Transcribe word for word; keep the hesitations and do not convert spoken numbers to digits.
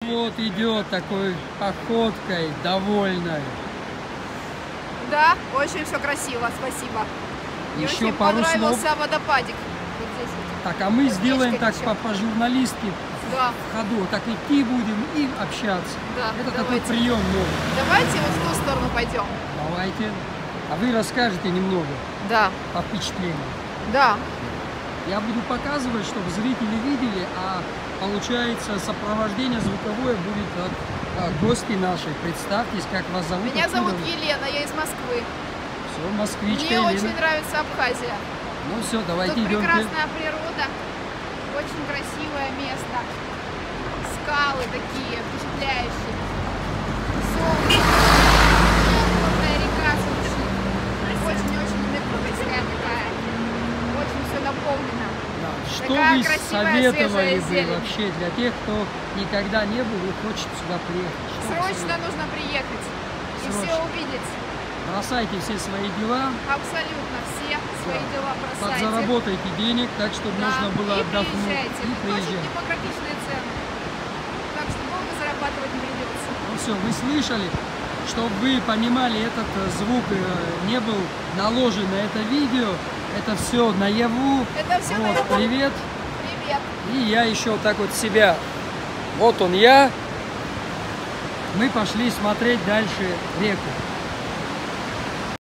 вот идет такой походкой, довольной. Да, очень все красиво, спасибо. Мне Еще очень пару понравился слов. водопадик. Вот здесь вот. Так, а мы Вот сделаем птичка так течет. по, по журналистке Да, в ходу. Так идти будем и общаться. да, Это давайте. такой прием новый. Давайте вот в ту сторону пойдем. Давайте. А вы расскажете немного Да, по впечатлениям. да. Я буду показывать, чтобы зрители видели, а получается сопровождение звуковое будет от а, гостей нашей. Представьтесь, как вас зовут. Меня откуда зовут вы? Елена, я из Москвы. Все, москвичка Мне Елена. очень нравится Абхазия. Ну все, давайте Тут идемте. прекрасная природа, очень красивое место. Скалы такие впечатляющие. Солнце, водная река звучит. Очень-очень нырковская такая. Очень все наполнено. Да. Что Такая вы красивая, советовали свежая бы зелень. вообще для тех, кто никогда не был и хочет сюда приехать? Что вы Срочно советуете? нужно приехать и все Срочно. увидеть. Бросайте все свои дела, Абсолютно все свои Да. дела бросайте. подзаработайте денег, так, чтобы Да, можно было и отдохнуть. приезжайте. И Тут очень приезжайте. демократичные цены. Так что долго зарабатывать не придется. Ну все, вы слышали, чтобы вы понимали, этот э, звук э, не был наложен на это видео. Это все наяву. Это все Вот, наяву. привет. Привет. И я еще вот так вот себя. Вот он я. Мы пошли смотреть дальше реку.